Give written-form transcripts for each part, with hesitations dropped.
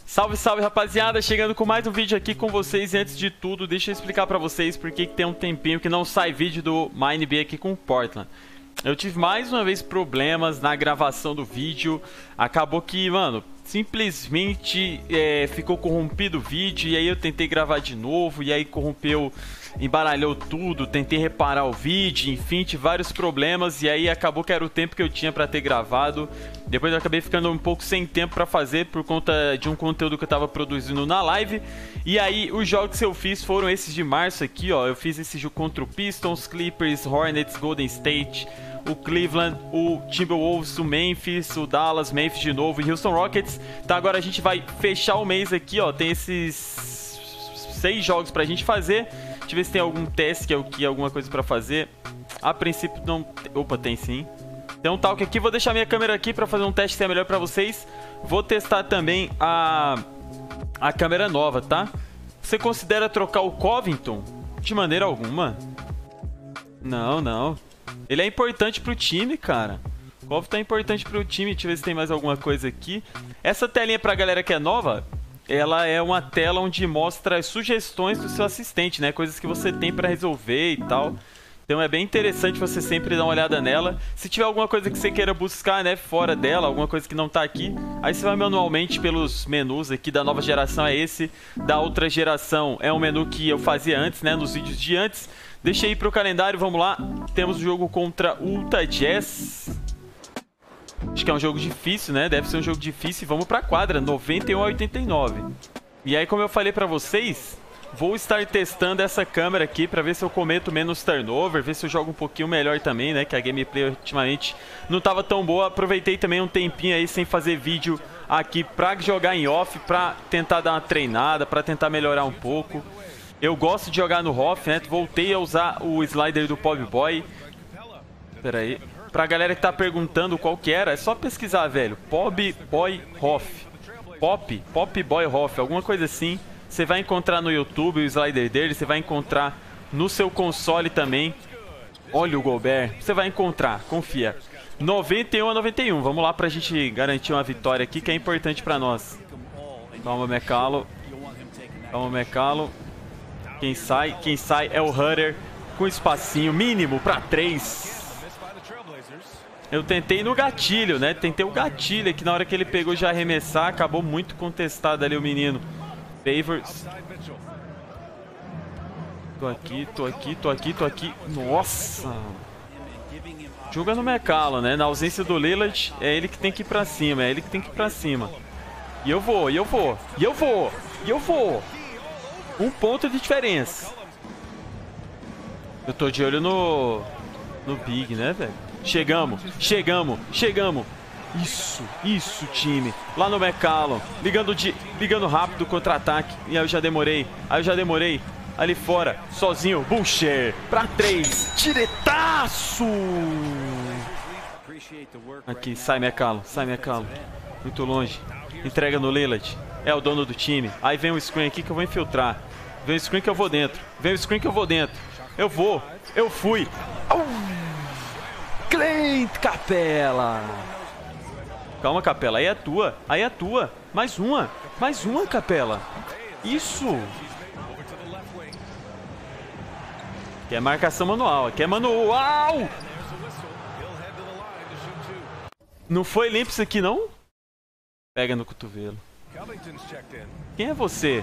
Salve, salve, rapaziada, chegando com mais um vídeo aqui com vocês. E antes de tudo, deixa eu explicar pra vocês por que tem um tempinho que não sai vídeo do MyNB aqui com o Portland. Eu tive mais uma vez problemas na gravação do vídeo. Acabou que, mano, simplesmente ficou corrompido o vídeo. E aí eu tentei gravar de novo, e aí corrompeu, embaralhou tudo. Tentei reparar o vídeo, enfim, tive vários problemas. E aí acabou que era o tempo que eu tinha pra ter gravado. Depois eu acabei ficando um pouco sem tempo pra fazer por conta de um conteúdo que eu tava produzindo na live. E aí os jogos que eu fiz foram esses de março aqui, ó. Eu fiz esse jogo contra o Pistons, Clippers, Hornets, Golden State, o Cleveland, o Timberwolves, o Memphis, o Dallas, Memphis de novo e Houston Rockets. Então agora a gente vai fechar o mês aqui, ó. Tem esses 6 jogos pra gente fazer. Deixa eu ver se tem algum teste aqui, alguma coisa pra fazer. A princípio não... Opa, tem sim. Tem um talk aqui, vou deixar minha câmera aqui pra fazer um teste que é melhor pra vocês. Vou testar também a câmera nova, tá? Você considera trocar o Covington? De maneira alguma. Não, não. Ele é importante pro time, cara. O Covington é importante pro time. Deixa eu ver se tem mais alguma coisa aqui. Essa telinha pra galera que é nova, ela é uma tela onde mostra as sugestões do seu assistente, né? Coisas que você tem pra resolver e tal. Então é bem interessante você sempre dar uma olhada nela. Se tiver alguma coisa que você queira buscar, né, fora dela, alguma coisa que não tá aqui, aí você vai manualmente pelos menus aqui. Da nova geração é esse, da outra geração é um menu que eu fazia antes, né, nos vídeos de antes. Deixa aí pro calendário, vamos lá. Temos o jogo contra o Utah Jazz. Acho que é um jogo difícil, né, deve ser um jogo difícil. Vamos pra quadra, 91-89. E aí, como eu falei pra vocês, vou estar testando essa câmera aqui para ver se eu cometo menos turnover, ver se eu jogo um pouquinho melhor também, né? Que a gameplay ultimamente não estava tão boa. Aproveitei também um tempinho aí sem fazer vídeo aqui para jogar em off, para tentar dar uma treinada, para tentar melhorar um pouco. Eu gosto de jogar no off, né? Voltei a usar o slider do Pop Boy. Pera aí. Pra galera que tá perguntando qual que era, é só pesquisar, velho. Pop Boy Hoff. Pop Boy Hoff, alguma coisa assim. Você vai encontrar no YouTube o slider dele, você vai encontrar no seu console também. Olha o Gobert, você vai encontrar, confia. 91-91, vamos lá pra gente garantir uma vitória aqui que é importante pra nós. Calma, McCallum. Calma, McCallum. Quem sai é o Hunter com espacinho mínimo pra 3. Eu tentei no gatilho, né? Tentei o gatilho aqui na hora que ele pegou já arremessar, acabou muito contestado ali o menino. Favors. Tô aqui. Nossa! Joga no McCallum, né? Na ausência do Lillard, é ele que tem que ir pra cima. E eu vou. Um ponto de diferença. Eu tô de olho no Big, né, velho? Chegamos. Isso, time. Lá no McCallum. Ligando rápido, contra-ataque. E aí eu já demorei. Ali fora, sozinho. Boucher. Pra 3. Diretaço! Aqui, sai McCallum. Muito longe. Entrega no Lillard. É o dono do time. Aí vem um screen aqui que eu vou infiltrar. Vem um screen que eu vou dentro. Eu fui. Clint Capela. Calma, Capela, aí é tua. Mais uma, Capela. Isso. Aqui é marcação manual, Não foi limpo isso aqui, não? Pega no cotovelo. Quem é você?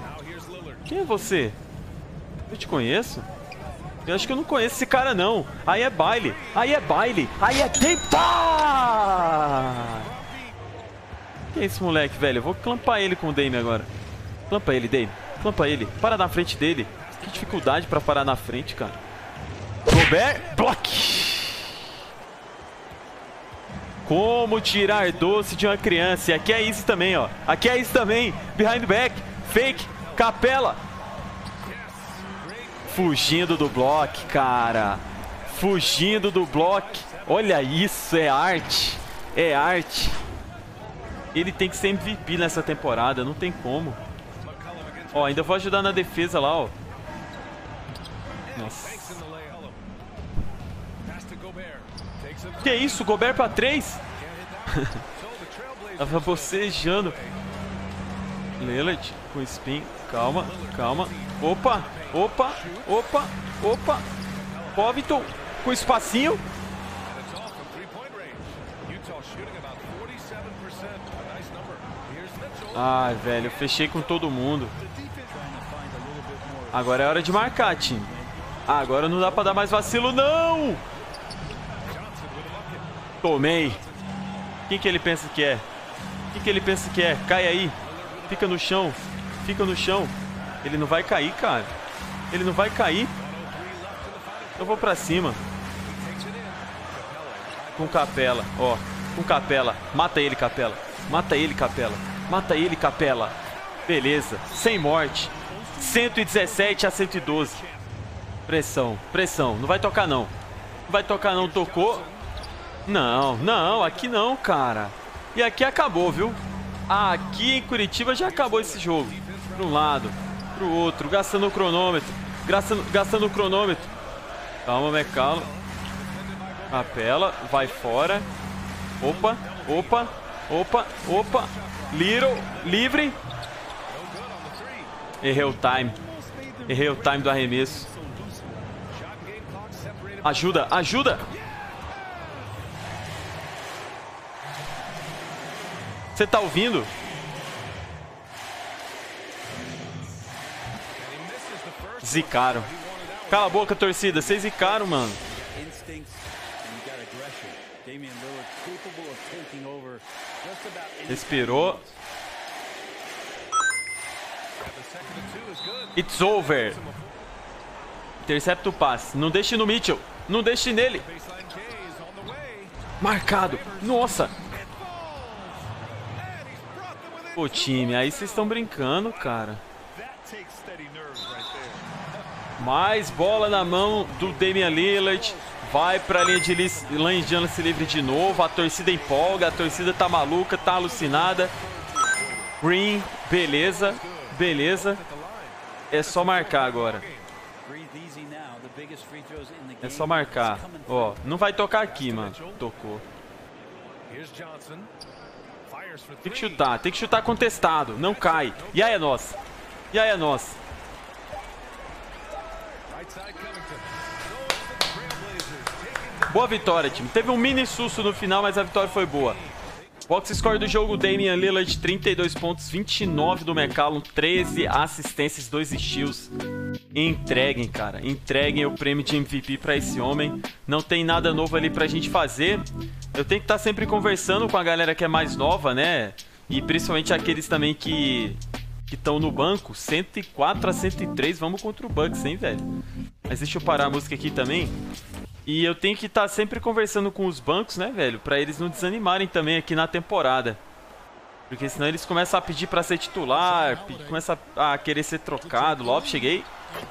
Eu te conheço? Eu acho que eu não conheço esse cara, não. Aí é baile. Aí é tempo. Quem é esse moleque, velho? Eu vou clampar ele com o Dame agora. Clampa ele, Dame. Para na frente dele. Que dificuldade pra parar na frente, cara. Gobert. Block. Como tirar doce de uma criança. E aqui é isso também, ó. Behind back. Fake. Capela. Fugindo do bloco, cara. Olha isso, é arte. Ele tem que ser MVP nessa temporada, não tem como. Ó, ainda vou ajudar na defesa lá, ó. Nossa. Que isso, Gobert pra 3? Tava bocejando. Lillard com spin. Calma, calma. Opa, opa, opa, opa. Covington com espacinho. Ai, velho, eu fechei com todo mundo. Agora é hora de marcar, time. Agora não dá pra dar mais vacilo, não! Tomei. Quem que ele pensa que é? Quem que ele pensa que é? Cai aí. Fica no chão. Fica no chão. Ele não vai cair, cara. Ele não vai cair. Eu vou pra cima. Com Capela, ó. Com Capela. Mata ele, Capela. Mata ele, Capela. Mata ele, Capela. Beleza. Sem morte. 117 a 112. Pressão, pressão. Não vai tocar, não. Não vai tocar, não. Tocou. Não, não. Aqui não, cara. E aqui acabou, viu? Aqui em Curitiba já acabou esse jogo. Para um lado, para o outro. Gastando o cronômetro. Gastando o cronômetro. Calma, McCallum. Capela. Vai fora. Opa, opa, opa, opa. Little, livre. Errei o time. Errei o time do arremesso. Ajuda, ajuda. Você tá ouvindo? Zicaram. Cala a boca, torcida. Vocês zicaram, mano. Respirou. It's over. Intercepta o passe. Não deixe no Mitchell. Não deixe nele. Marcado. Nossa. Pô, time. Aí vocês estão brincando, cara. Mais bola na mão do Damian Lillard. Vai pra linha de lance livre de novo. A torcida empolga. A torcida tá maluca. Tá alucinada. Green. Beleza. Beleza. É só marcar agora. É só marcar. Ó, não vai tocar aqui, mano. Tocou. Tem que chutar contestado. Não cai. E aí é nossa. E aí é nossa. Boa vitória, time. Teve um mini susto no final, mas a vitória foi boa. Box score do jogo: Damian Lillard, 32 pontos, 29 do McCallum, 13 assistências, 2 steals. Entreguem, cara. Entreguem o prêmio de MVP pra esse homem. Não tem nada novo ali pra gente fazer. Eu tenho que estar sempre conversando com a galera que é mais nova, né? E principalmente aqueles também que estão no banco. 104 a 103. Vamos contra o Bucks, hein, velho? Mas deixa eu parar a música aqui também. E eu tenho que estar sempre conversando com os bancos, né, velho? Pra eles não desanimarem também aqui na temporada. Porque senão eles começam a pedir pra ser titular, começam a querer ser trocado. Logo, cheguei.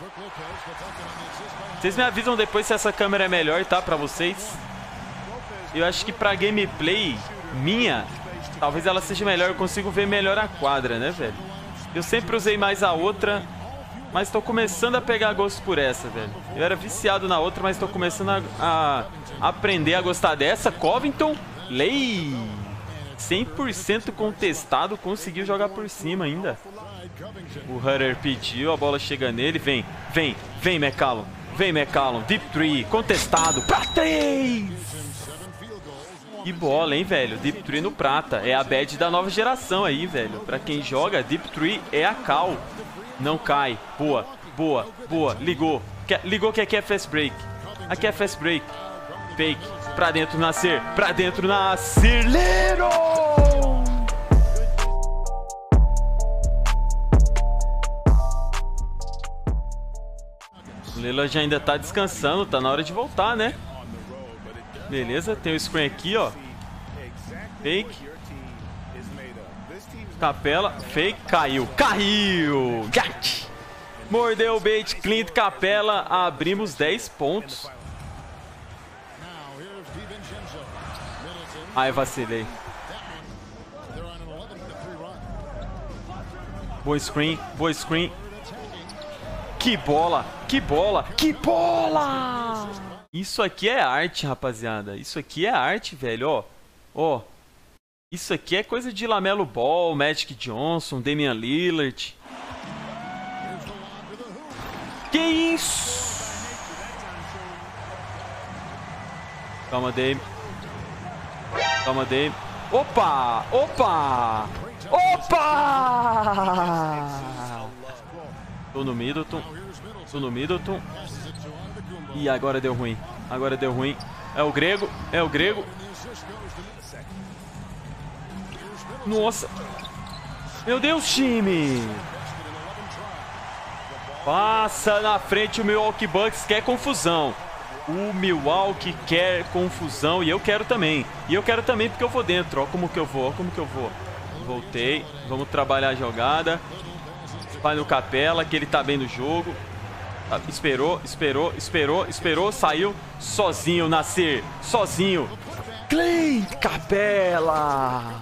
Vocês me avisam depois se essa câmera é melhor, tá? Pra vocês. Eu acho que pra gameplay minha, talvez ela seja melhor. Eu consigo ver melhor a quadra, né, velho? Eu sempre usei mais a outra, mas tô começando a pegar gosto por essa, velho. Eu era viciado na outra, mas tô começando a aprender a gostar dessa. Covington, lei 100% contestado, conseguiu jogar por cima ainda. O Hunter pediu, a bola chega nele, vem, McCallum. Vem, McCallum, deep 3, contestado, pra 3! Que bola, hein, velho? Deep 3 no prata. É a badge da nova geração aí, velho. Pra quem joga, Deep 3 é a cal. Não cai. Boa, boa, boa. Ligou. Ligou que aqui é fast break. Aqui é fast break. Fake. Pra dentro, Nascer. Pra dentro, Nascer. Little! O Lillard ainda tá descansando. Tá na hora de voltar, né? Beleza, tem o screen aqui, ó. Fake. Capela, fake, caiu. Caiu! Gat! Mordeu o bait, Clint Capela. Abrimos 10 pontos. Ai, vacilei. Boa screen, boa screen. Que bola, que bola, que bola! Isso aqui é arte, rapaziada. Isso aqui é arte, velho, ó. Ó. Isso aqui é coisa de Lamelo Ball, Magic Johnson, Damian Lillard. Que isso? Calma, Dame. Calma, Dame. Opa! Opa! Opa! Tô no Middleton. Tô no Middleton. E agora deu ruim. Agora deu ruim. É o grego. É o grego. Nossa. Meu Deus, time. Passa na frente o Milwaukee Bucks. Quer confusão. O Milwaukee quer confusão. E eu quero também. E eu quero também porque eu vou dentro. Ó como que eu vou. Ó como que eu vou. Voltei. Vamos trabalhar a jogada. Vai no Capela, que ele tá bem no jogo. Esperou, esperou, esperou, esperou. Saiu sozinho, Nascer. Sozinho. Clay Capela.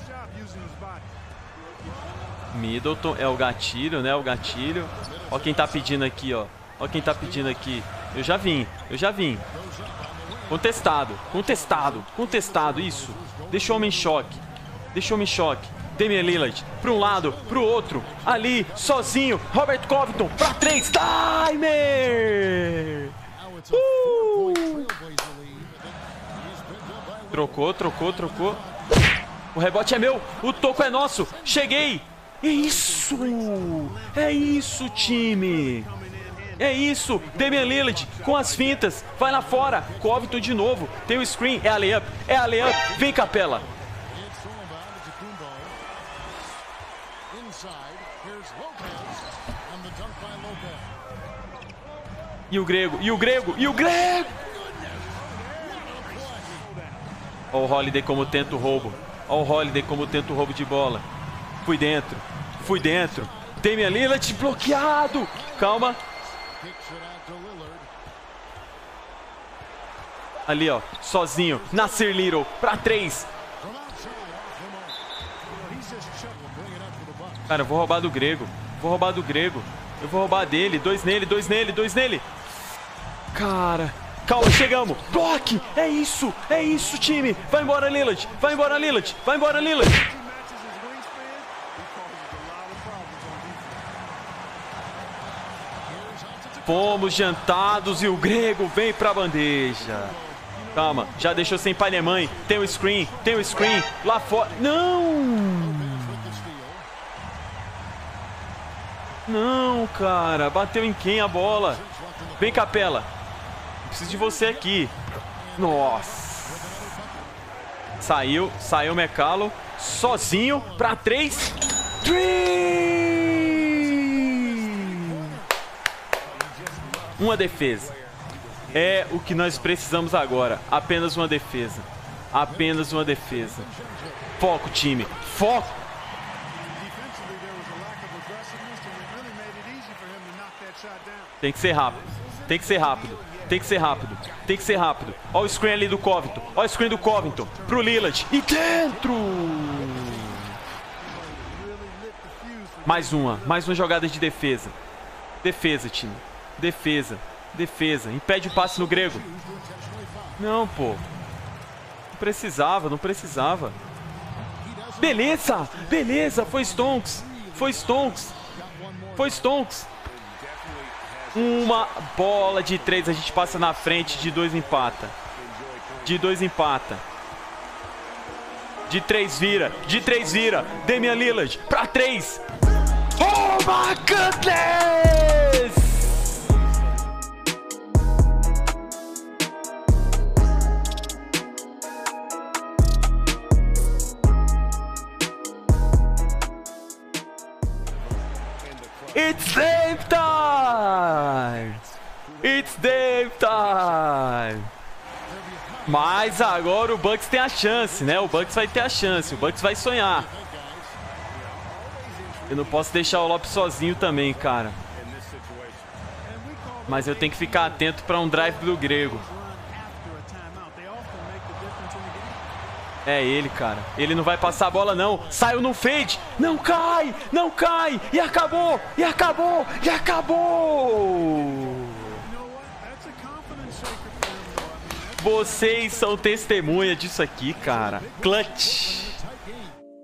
Middleton é o gatilho, né? O gatilho. Ó quem tá pedindo aqui, ó. Ó quem tá pedindo aqui. Eu já vim, eu já vim. Contestado, contestado, contestado. Isso. Deixa o homem em choque. Deixa o homem em choque. Damian Lillard, para um lado, para o outro, ali, sozinho, Robert Covington, para 3, timer! Trocou, trocou, trocou. O rebote é meu, o toco é nosso, cheguei! É isso, time! É isso, Damian Lillard com as fintas, vai lá fora, Covington de novo, tem o screen, é a layup, vem Capela! E o grego, e o grego, e o grego! Ó o Holiday como tenta o roubo. Ó o Holiday como tenta o roubo de bola. Fui dentro, fui dentro. Damian Lillard bloqueado. Calma. Ali, ó, sozinho. Nasir Little pra 3. Cara, eu vou roubar do grego. Vou roubar do grego. Eu vou roubar dele. 2 nele, 2 nele, 2 nele. Cara, calma, chegamos. Bloque! É isso, time. Vai embora, Lillard. Vai embora, Lillard. Vai embora, Lillard. Fomos jantados e o grego vem pra bandeja. Calma, já deixou sem pai nem mãe. Tem o screen, lá fora. Não! Não, cara. Bateu em quem a bola? Vem, Capela. Preciso de você aqui. Nossa. Saiu o McCallum. Sozinho pra 3. Uma defesa. É o que nós precisamos agora. Apenas uma defesa. Apenas uma defesa. Foco, time. Foco. Tem que ser rápido. Tem que ser rápido. Tem que ser rápido. Tem que ser rápido. Olha o screen ali do Covington. Olha o screen do Covington. Pro Lillard. E dentro! Mais uma jogada de defesa. Defesa, time. Defesa. Defesa. Impede o passe no grego. Não, pô. Não precisava, não precisava. Beleza! Beleza! Foi Stonks. Foi Stonks. Foi Stonks. Uma bola de 3. A gente passa na frente. De 2 empata. De 2 empata. De 3 vira. De 3 vira. Damian Lillard pra 3. Oh my goodness! It's Dame time! It's Dame time! Mas agora o Bucks tem a chance, né? O Bucks vai ter a chance, o Bucks vai sonhar. Eu não posso deixar o Lopes sozinho também, cara. Mas eu tenho que ficar atento para um drive do grego. É ele, cara. Ele não vai passar a bola, não. Saiu no fade. Não cai! Não cai! E acabou! E acabou! E acabou! Vocês são testemunha disso aqui, cara. Clutch.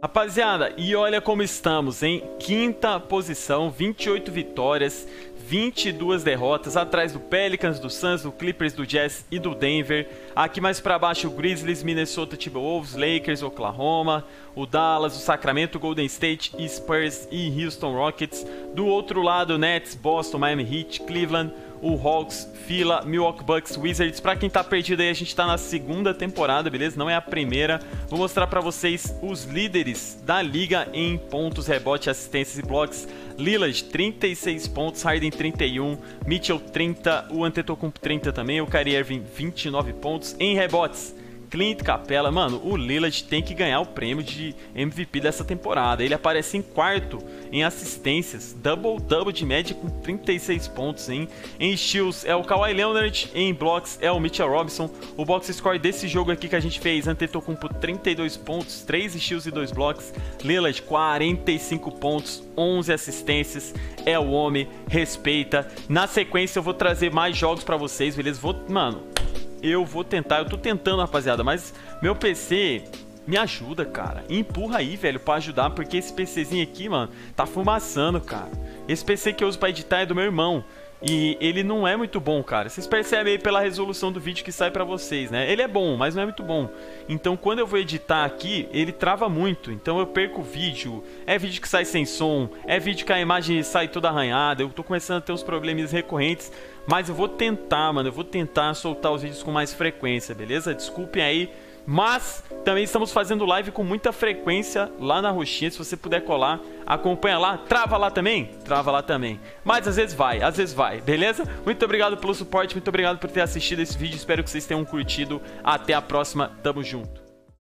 Rapaziada, e olha como estamos, em quinta posição, 28 vitórias, 22 derrotas, atrás do Pelicans, do Suns, do Clippers, do Jazz e do Denver. Aqui mais pra baixo o Grizzlies, Minnesota Timberwolves, Lakers, Oklahoma, o Dallas, o Sacramento, Golden State, Spurs e Houston Rockets. Do outro lado, Nets, Boston, Miami Heat, Cleveland, o Hawks, Phila, Milwaukee Bucks, Wizards. Pra quem tá perdido aí, a gente tá na segunda temporada, beleza? Não é a primeira. Vou mostrar pra vocês os líderes da liga em pontos, rebote, assistências e blocos. Lillard, 36 pontos, Harden 31, Mitchell 30, o Antetokounmpo 30 também, o Kyrie Irving 29 pontos. Em rebotes, Clint Capela, mano, o Lillard tem que ganhar o prêmio de MVP dessa temporada. Ele aparece em quarto em assistências, double-double de média com 36 pontos, hein? Em steals é o Kawhi Leonard, em blocks é o Mitchell Robinson. O box score desse jogo aqui que a gente fez, Antetokounmpo 32 pontos, 3 steals e 2 blocks. Lillard 45 pontos, 11 assistências, é o homem, respeita. Na sequência eu vou trazer mais jogos pra vocês, beleza? Eu vou tentar, eu tô tentando, rapaziada, mas meu PC me ajuda, cara. Empurra aí, velho, pra ajudar, porque esse PCzinho aqui, mano, tá fumaçando, cara. Esse PC que eu uso pra editar é do meu irmão. E ele não é muito bom, cara. Vocês percebem aí pela resolução do vídeo que sai pra vocês, né? Ele é bom, mas não é muito bom. Então, quando eu vou editar aqui, ele trava muito. Então, eu perco o vídeo. É vídeo que sai sem som. É vídeo que a imagem sai toda arranhada. Eu tô começando a ter uns probleminhas recorrentes. Mas eu vou tentar, mano. Eu vou tentar soltar os vídeos com mais frequência, beleza? Desculpem aí. Mas também estamos fazendo live com muita frequência lá na roxinha. Se você puder colar, acompanha lá. Trava lá também? Trava lá também. Mas às vezes vai, beleza? Muito obrigado pelo suporte, muito obrigado por ter assistido esse vídeo. Espero que vocês tenham curtido. Até a próxima, tamo junto.